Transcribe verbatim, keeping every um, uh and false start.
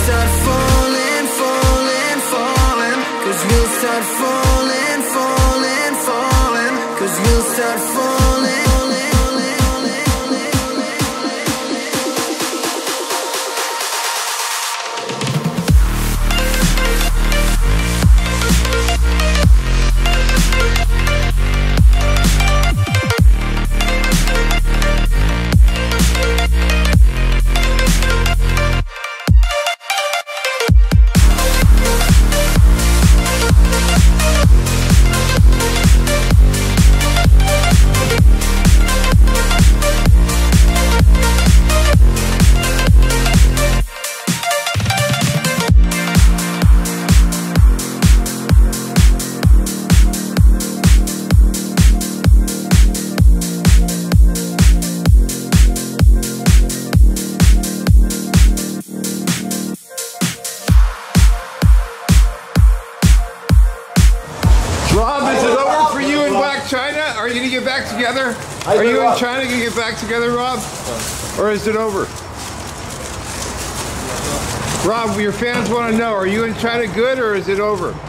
start falling, falling, falling. Cause we'll start falling, falling, falling. Cause we'll start falling. Rob, is it over for you in Black China? Are you going to get back together? Are you in China going to get back together, Rob? Or is it over? Rob, your fans want to know, are you in China good or is it over?